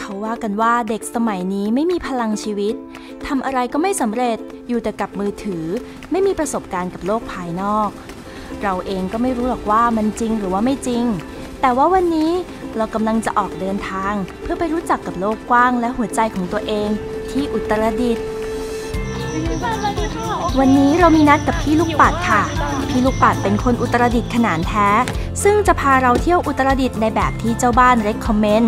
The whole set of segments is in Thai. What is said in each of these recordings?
เขาว่ากันว่าเด็กสมัยนี้ไม่มีพลังชีวิตทำอะไรก็ไม่สำเร็จอยู่แต่กับมือถือไม่มีประสบการณ์กับโลกภายนอกเราเองก็ไม่รู้หรอกว่ามันจริงหรือว่าไม่จริงแต่ว่าวันนี้เรากำลังจะออกเดินทางเพื่อไปรู้จักกับโลกกว้างและหัวใจของตัวเองที่อุตรดิตถ์วันนี้เรามีนัดกับพี่ลูกปัดค่ะพี่ลูกปัดเป็นคนอุตรดิตถ์ขนาดแท้ซึ่งจะพาเราเที่ยวอุตรดิตถ์ในแบบที่เจ้าบ้าน recommend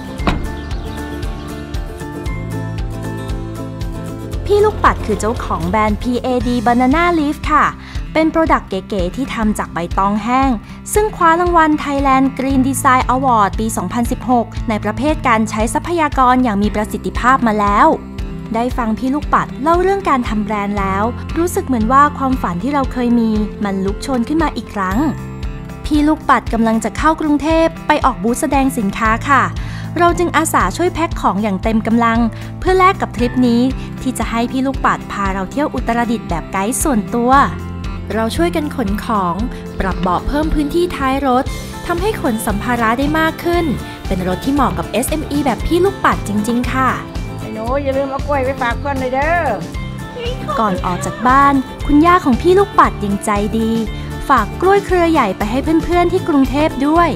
พี่ลูกปัดคือเจ้าของแบรนด์ PAD Banana Leaf ค่ะเป็นโปรดักต์เก๋ๆที่ทำจากใบตองแห้งซึ่งคว้ารางวัล Thailand Green Design Award ปี 2016 ในประเภทการใช้ทรัพยากรอย่างมีประสิทธิภาพมาแล้วได้ฟังพี่ลูกปัดเล่าเรื่องการทำแบรนด์แล้วรู้สึกเหมือนว่าความฝันที่เราเคยมีมันลุกโชนขึ้นมาอีกครั้งพี่ลูกปัดกำลังจะเข้ากรุงเทพไปออกบูธแสดงสินค้าค่ะเราจึงอาสาช่วยแพ็คของอย่างเต็มกำลังเพื่อแลกกับทริปนี้ที่จะให้พี่ลูกปัดพาเราเที่ยวอุตรดิตถ์แบบไกด์ส่วนตัวเราช่วยกันขนของปรับเบาะเพิ่มพื้นที่ท้ายรถทำให้ขนสัมภาระได้มากขึ้นเป็นรถที่เหมาะกับ SME แบบพี่ลูกปัดจริงๆค่ะหนูอย่าลืมเอากล้วยไปฝากเพื่อนเลยเด้อก่อนออกจากบ้านคุณย่าของพี่ลูกปัดยังใจดีฝากกล้วยเครือใหญ่ไปให้เพื่อนๆที่กรุงเทพด้วย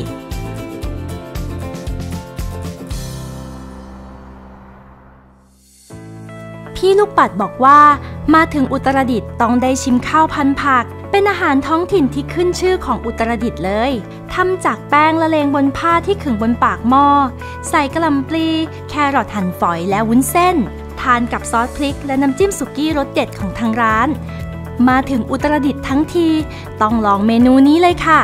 พี่ลูกปัดบอกว่ามาถึงอุตรดิตถ์ต้องได้ชิมข้าวพันผักเป็นอาหารท้องถิ่นที่ขึ้นชื่อของอุตรดิตถ์เลยทำจากแป้งละเลงบนผ้าที่ขึงบนปากหม้อใส่กะหล่ำปลีแครอทหั่นฝอยและวุ้นเส้นทานกับซอสพริกและน้ำจิ้มสุกี้รสเด็ดของทางร้านมาถึงอุตรดิตถ์ทั้งทีต้องลองเมนูนี้เลยค่ะ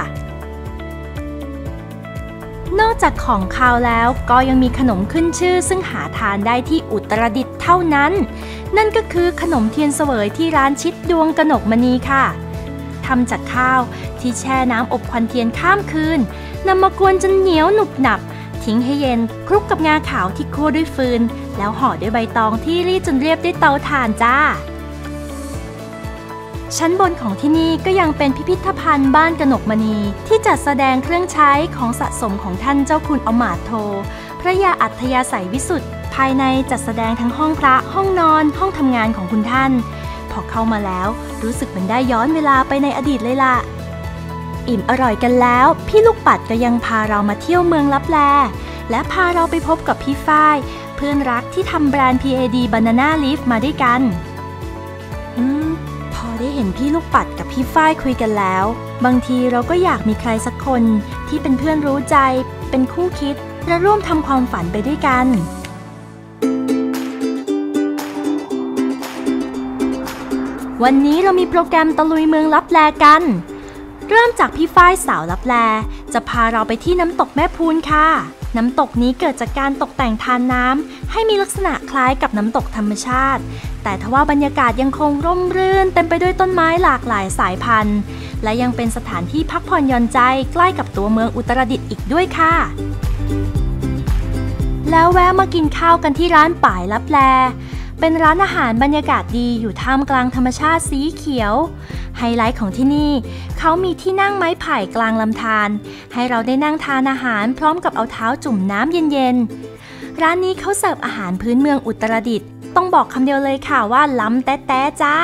นอกจากของคาวแล้วก็ยังมีขนมขึ้นชื่อซึ่งหาทานได้ที่อุตรดิตถ์เท่านั้นนั่นก็คือขนมเทียนเสวยที่ร้านชิดดวงกนกมณีค่ะทำจากข้าวที่แช่น้ำอบควันเทียนข้ามคืนนำมากวนจนเหนียวหนุบหนับทิ้งให้เย็นคลุกกับงาขาวที่คั่วด้วยฟืนแล้วห่อด้วยใบตองที่รีดจนเรียบด้วยเตาถ่านจ้าชั้นบนของที่นี่ก็ยังเป็นพิพิธภัณฑ์บ้านกนกมณีที่จัดแสดงเครื่องใช้ของสะสมของท่านเจ้าคุณอมาตย์โทพระยาอัธยาศัยวิสุทธิ์ภายในจัดแสดงทั้งห้องพระห้องนอนห้องทำงานของคุณท่านพอเข้ามาแล้วรู้สึกเหมือนได้ย้อนเวลาไปในอดีตเลยล่ะอิ่มอร่อยกันแล้วพี่ลูกปัดก็ยังพาเรามาเที่ยวเมืองลับแลและพาเราไปพบกับพี่ฝ้ายเพื่อนรักที่ทำแบรนด์ PAD Banana Leaf มาด้วยกันพอได้เห็นพี่ลูกปัดกับพี่ฝ้ายคุยกันแล้วบางทีเราก็อยากมีใครสักคนที่เป็นเพื่อนรู้ใจเป็นคู่คิดและร่วมทำความฝันไปด้วยกันวันนี้เรามีโปรแกรมตะลุยเมืองลับแลกันเริ่มจากพี่ฝ้ายสาวลับแลจะพาเราไปที่น้ำตกแม่พูนค่ะน้ำตกนี้เกิดจากการตกแต่งทานน้ำให้มีลักษณะคล้ายกับน้ำตกธรรมชาติแต่ทว่าบรรยากาศยังคงร่มรื่นเต็มไปด้วยต้นไม้หลากหลายสายพันธุ์และยังเป็นสถานที่พักผ่อนหย่อนใจใกล้กับตัวเมืองอุตรดิตถ์อีกด้วยค่ะแล้วแวะมากินข้าวกันที่ร้านป่ายลับแลเป็นร้านอาหารบรรยากาศดีอยู่ท่ามกลางธรรมชาติสีเขียวไฮไลท์ของที่นี่เขามีที่นั่งไม้ไผ่กลางลำธารให้เราได้นั่งทานอาหารพร้อมกับเอาเท้าจุ่มน้ำเย็นๆร้านนี้เขาเสิร์ฟอาหารพื้นเมืองอุตรดิตถ์ต้องบอกคำเดียวเลยค่ะว่าล้ำแต๊ะจ้า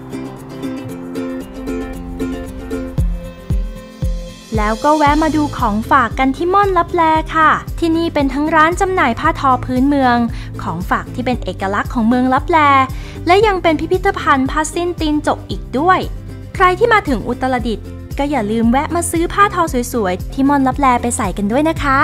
แล้วก็แวะมาดูของฝากกันที่ม่อนลับแลค่ะที่นี่เป็นทั้งร้านจำหน่ายผ้าทอพื้นเมืองของฝากที่เป็นเอกลักษณ์ของเมืองลับแลและยังเป็นพิพิธภัณฑ์ผ้าสิ้นตีนจกอีกด้วยใครที่มาถึงอุตรดิตถ์ก็อย่าลืมแวะมาซื้อผ้าทอสวยๆที่ม่อนลับแลไปใส่กันด้วยนะคะ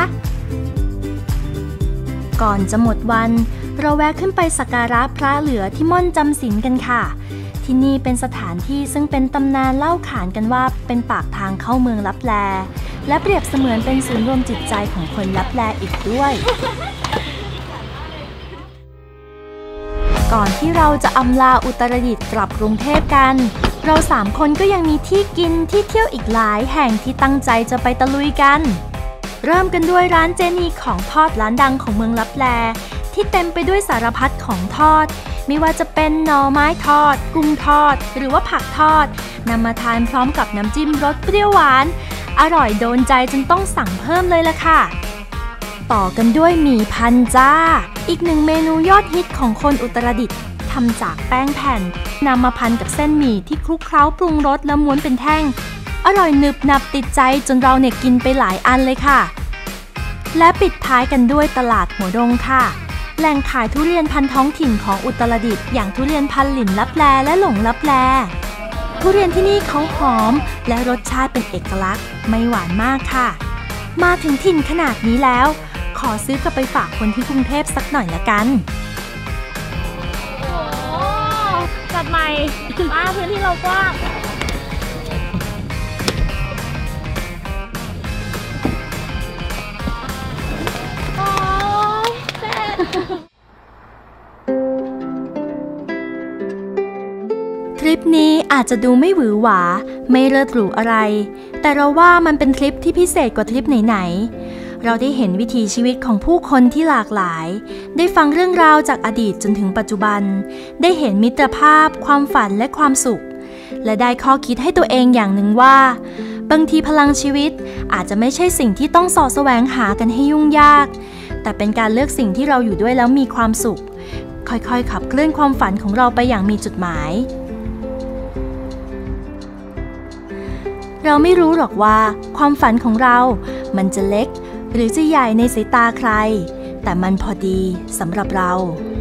ก่อนจะหมดวันเราแวะขึ้นไปสักการะพระเหลือที่ม่อนจำศีลกันค่ะที่นี่เป็นสถานที่ซึ่งเป็นตำนานเล่าขานกันว่าเป็นปากทางเข้าเมืองลับแลและเปรียบเสมือนเป็นศูนย์รวมจิตใจของคนลับแลอีกด้วยก่อนที่เราจะอำลาอุตรดิตถ์กลับกรุงเทพกันเรา3คนก็ยังมีที่กินที่เที่ยวอีกหลายแห่งที่ตั้งใจจะไปตะลุยกันเริ่มกันด้วยร้านเจนีของทอดร้านดังของเมืองลับแลที่เต็มไปด้วยสารพัดของทอดไม่ว่าจะเป็นหน่อไม้ทอดกุ้งทอดหรือว่าผักทอดนำมาทานพร้อมกับน้ำจิ้มรสเปรี้ยวหวานอร่อยโดนใจจนต้องสั่งเพิ่มเลยล่ะค่ะต่อกันด้วยหมี่พันจ้าอีกหนึ่งเมนูยอดฮิตของคนอุตรดิตถ์ทำจากแป้งแผ่นนำมาพันกับเส้นหมี่ที่คลุกเคล้าปรุงรสแล้วม้วนเป็นแท่งอร่อยหนึบหนับติดใจจนเราเนี่ยกินไปหลายอันเลยค่ะและปิดท้ายกันด้วยตลาดหัวดงค่ะแหล่งขายทุเรียนพันธุ์ท้องถิ่นของอุตรดิตถ์อย่างทุเรียนพันธุ์หลินลับแลและหลงลับแลทุเรียนที่นี่เขาหอมและรสชาติเป็นเอกลักษณ์ไม่หวานมากค่ะมาถึงถิ่นขนาดนี้แล้วขอซื้อกลับไปฝากคนที่กรุงเทพสักหน่อยละกันโอ้จัดใหม่พื้นที่เรากว้างทริปนี้อาจจะดูไม่หวือหวาไม่เลิศหรูอะไรแต่เราว่ามันเป็นทริปที่พิเศษกว่าทริปไหนๆเราได้เห็นวิถีชีวิตของผู้คนที่หลากหลายได้ฟังเรื่องราวจากอดีตจนถึงปัจจุบันได้เห็นมิตรภาพความฝันและความสุขและได้ข้อคิดให้ตัวเองอย่างหนึ่งว่าบางทีพลังชีวิตอาจจะไม่ใช่สิ่งที่ต้องเสาะแสวงหากันให้ยุ่งยากแต่เป็นการเลือกสิ่งที่เราอยู่ด้วยแล้วมีความสุขค่อยๆขับเคลื่อนความฝันของเราไปอย่างมีจุดหมายเราไม่รู้หรอกว่าความฝันของเรามันจะเล็กหรือจะใหญ่ในสายตาใครแต่มันพอดีสำหรับเรา